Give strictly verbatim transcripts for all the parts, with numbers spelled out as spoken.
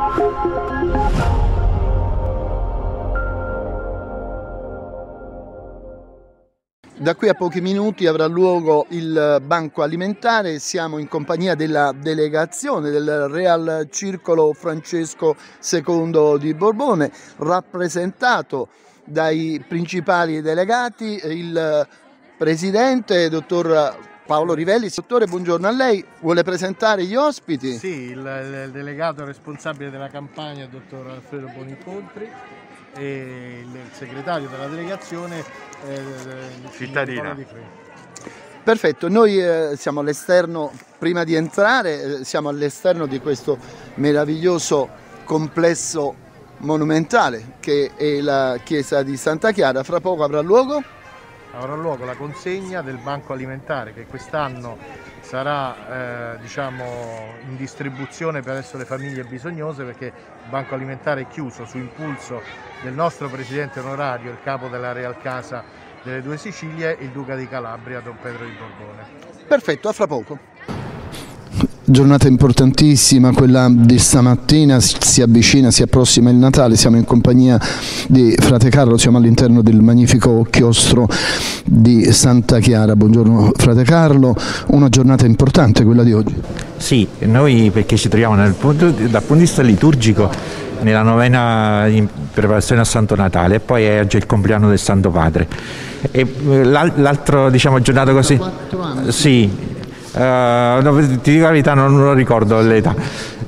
Da qui a pochi minuti avrà luogo il banco alimentare. Siamo in compagnia della delegazione del Real Circolo Francesco secondo di Borbone, rappresentato dai principali delegati, il presidente, dottor Paolo Rivelli. Dottore, buongiorno a lei. Vuole presentare gli ospiti? Sì, il, il delegato responsabile della campagna, il dottor Alfredo Bonincontri, e il segretario della delegazione eh, cittadina. Perfetto, noi eh, siamo all'esterno, prima di entrare, eh, siamo all'esterno di questo meraviglioso complesso monumentale che è la chiesa di Santa Chiara. Fra poco avrà luogo? Avrà luogo la consegna del banco alimentare, che quest'anno sarà eh, diciamo in distribuzione presso le famiglie bisognose, perché il banco alimentare è chiuso su impulso del nostro presidente onorario, il capo della Real Casa delle Due Sicilie, il duca di Calabria, Don Pedro di Borbone. Perfetto, a fra poco. Giornata importantissima quella di stamattina, si avvicina, si approssima il Natale, siamo in compagnia di Frate Carlo, siamo all'interno del magnifico chiostro di Santa Chiara. Buongiorno Frate Carlo, una giornata importante quella di oggi. Sì, noi perché ci troviamo nel punto, dal punto di vista liturgico nella novena in preparazione a Santo Natale, e poi è oggi il compleanno del Santo Padre. E l'altro, diciamo, giornata così? Sì. Uh, no, ti dico la verità, non, non lo ricordo l'età.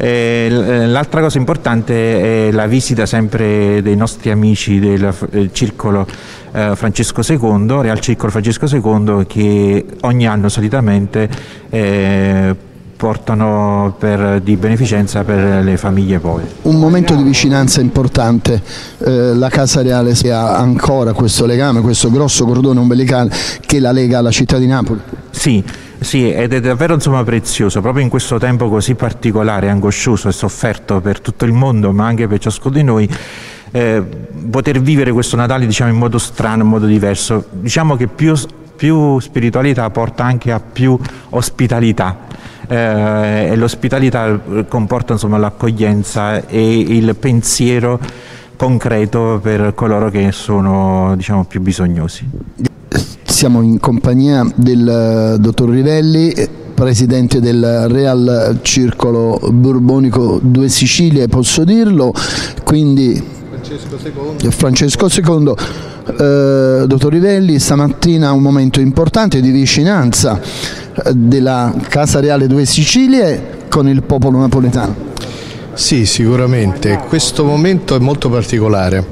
Eh, l'altra cosa importante è la visita sempre dei nostri amici del, del Circolo eh, Francesco secondo, Real Circolo Francesco secondo, che ogni anno solitamente eh, portano per, di beneficenza per le famiglie povere. Un momento di vicinanza importante, eh, la Casa Reale ha ancora questo legame, questo grosso cordone ombelicale che la lega alla città di Napoli. Sì. Sì, ed è davvero insomma prezioso, proprio in questo tempo così particolare, angoscioso e sofferto per tutto il mondo, ma anche per ciascuno di noi, eh, poter vivere questo Natale, diciamo, in modo strano, in modo diverso. Diciamo che più, più spiritualità porta anche a più ospitalità, eh, e l'ospitalità comporta insomma l'accoglienza e il pensiero concreto per coloro che sono, diciamo, più bisognosi. Siamo in compagnia del uh, dottor Rivelli, presidente del Real Circolo Borbonico Due Sicilie, posso dirlo, quindi Francesco secondo. Francesco secondo. Uh, dottor Rivelli, stamattina un momento importante di vicinanza uh, della Casa Reale Due Sicilie con il popolo napoletano. Sì, sicuramente, questo momento è molto particolare.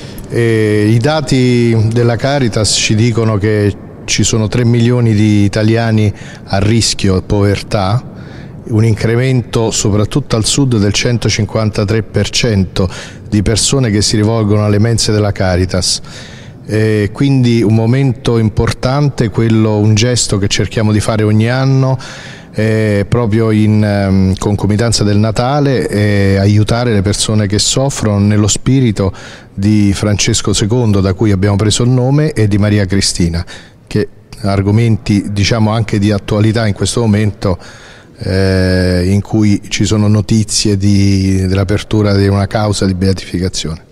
E i dati della Caritas ci dicono che ci sono tre milioni di italiani a rischio povertà, un incremento soprattutto al sud del centocinquantatré per cento di persone che si rivolgono alle mense della Caritas. E quindi un momento importante, quello, un gesto che cerchiamo di fare ogni anno, Eh, proprio in um, concomitanza del Natale, eh, aiutare le persone che soffrono nello spirito di Francesco secondo, da cui abbiamo preso il nome, e di Maria Cristina, che argomenti, diciamo, anche di attualità in questo momento, eh, in cui ci sono notizie dell'apertura di una causa di beatificazione.